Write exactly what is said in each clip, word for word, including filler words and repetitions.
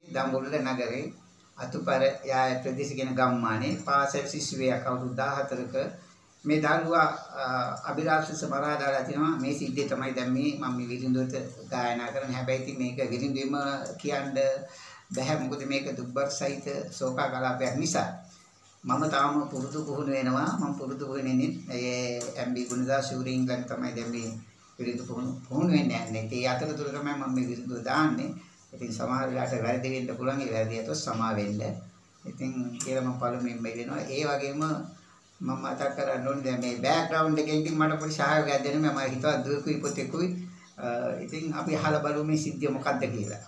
දඹුල්ල නගරේ අතුපර යාය ප්‍රදේශ කියන ගම්මානේ පාසල් ශිෂ්‍යයෙක් අවුරුදු දාහතරක මේ දරුවා අභිලාෂ මරා දාලා තිනවා. මේ සිද්ධිය තමයි දැන් මේ මම මේ විරිඳුවට ගායනා කරන්නේ. හැබැයි ඉතින් මේක විරිඳුවම කියන්න බෑ. මොකද මේක දුක්බර සහිත ශෝක කලාපයක් නිසා. මම තාම පුරුදු පුහුණු වෙනවා. මම පුරුදු පුහුණුනේ ඒ එම්.බී. ගුණදාස ශූරින් ළඟ තමයි දැන් මේ විරිඳු පුහුණු පුහුණු වෙන්නේ යන්නේ. ඒ අතරතුර තමයි මම මේ විරිඳුව දාන්නේ. ඉතින් සමහර වෙලාවට වැරදි වෙන්න පුළුවන්. ඒ වැරදි අතොත් සමා වෙන්න. ඉතින් කියලා මම පළමුවෙන් මේ දෙනවා. ඒ වගේම මම මතක් කරන්න ඕනේ දැන් මේ බෑග්ග්‍රවුන්ඩ් එකේ ඉතින් මට පොඩි සහයෝගයක් දෙන්න මම හිතුවා දුවකුයි පුතෙකුයි. ඉතින් අපි අහලා බලමු මේ සිද්ධිය මොකක්ද කියලා.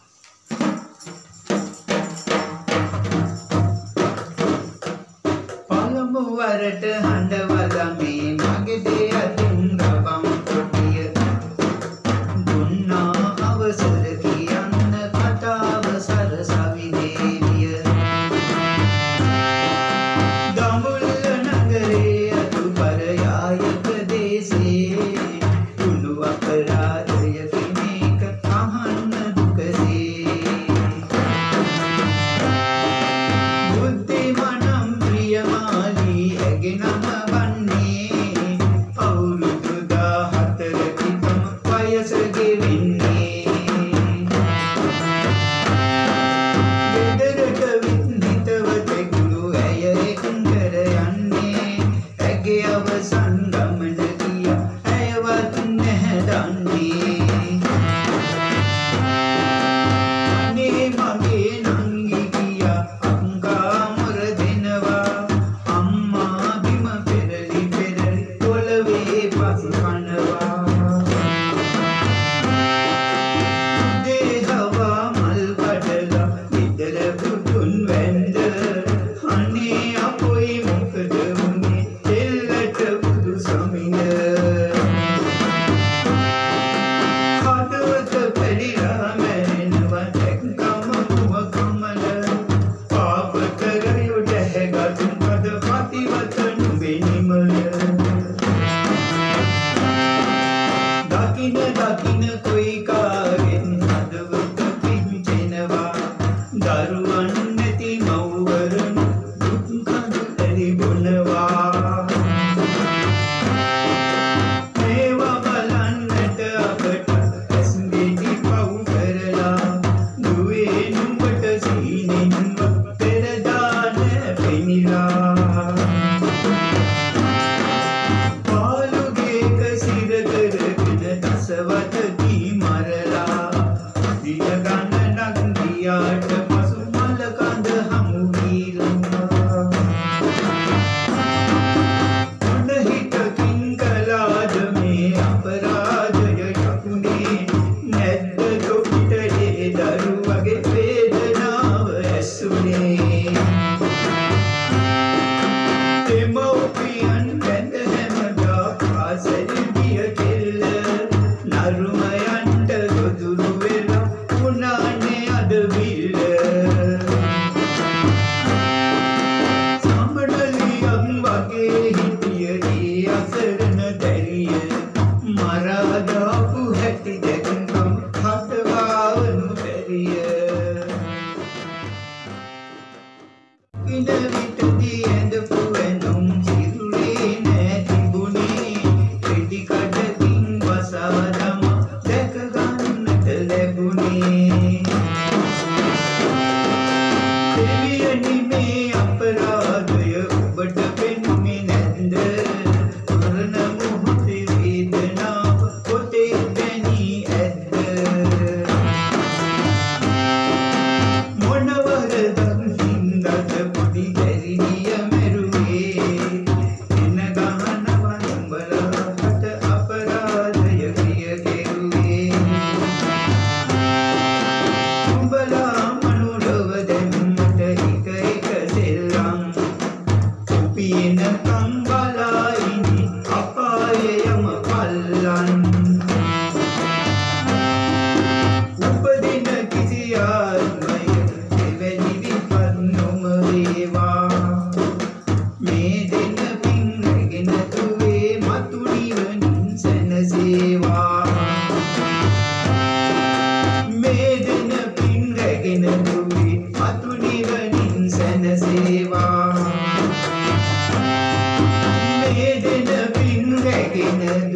පළමු වරට හඬවලා මේ මගේ දේ අතින් ගබම් කොටිය දුන්නා අවසර කියන්න කතාව සරසවි දේවිය. දඹුල්ල නගරේ අතුපර යාය ප්‍රදේශේ කුණු අපරාධය කිනේක අහන්න දුකසේ. බුද්ධිමනම් ප්‍රියමාලී ඇගෙනම වන්නේ අවුරුදු දාහතරකි තම වයස ගෙවෙන්නේ. ගෙදරට වින්දිතව තෙකුළු ඇය එක්කර යන්නේ. ඇගේ අවසන් ගමන ගියා ඇයවත් නැහැ දන්නේ. අනේ මගේ නංගි ගියා අංකා මොර දෙනවා. අම්මා බිම පෙරලි පෙරලි පොළවේ පස් කනවා. දේහවා මල් කඩලා විදල පුතුන් වැන්ද. අනේ අපොයි මොකද වුනේ එල්ලට බුදු සමිඳ. හදවත පෙරිලා මැරෙනවා දැක්කම මුව කමල. පාප කරයු දැහැගත් පද පතිවත නුඹේ නිමල. දකින දකින කොයි කාගෙන් හදවත පිච්චෙනවා. දරුවන් නැති මව්වරුන් දුක් කඳු ඇරි බොනවා. මේවා බලන්නට අපට ඇස් දෙටි පව් කරලා දුවේ නුඹට සීනෙන්ව පෙරදාන පෙනිලා. පාළුගේක සිර කරගෙන දසවතකි මරලා. දිය ගණනක් ගියාට පසු මල කඳ හමු වීරවා. මොන හිතකින් කළාද මේ අපරාධය යකුනේ. නැද්ද තොපිටේ දරුවගේ වේදනාව ඇසුනේ. දෙමව්පියන් වැඳ හැමදා පාසල් ගිය කෙල්ල. නරුමයන්ට ගොදුරු වෙලා උනානේ අද විල්ල. සම්බඩලියක් වගේ හිටිය ඒ අසරණ දැරිය. මරා දාපු හැටි දැකගම් හටවාවනු බැරිය. ඉන විටදී ඇඳපු ඇඳුම් සිරුරේ නෑ තිබුණේ. පිටි කඩකින් වසා දමා දැක ගන්නට ලැබුණේ. දෙවියනි මේ අපරාධය ඔබට පෙනුනේ නැද්ද? මරණ මොහොතේ වේදනාව පොතේ දැනී ඇද්ද? මොන වරදක් හින්දාද පොඩි දැරිනිය මැරුණේ?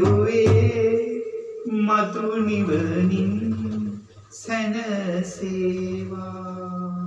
යුවේ මතු නිවනින් සැනසේවා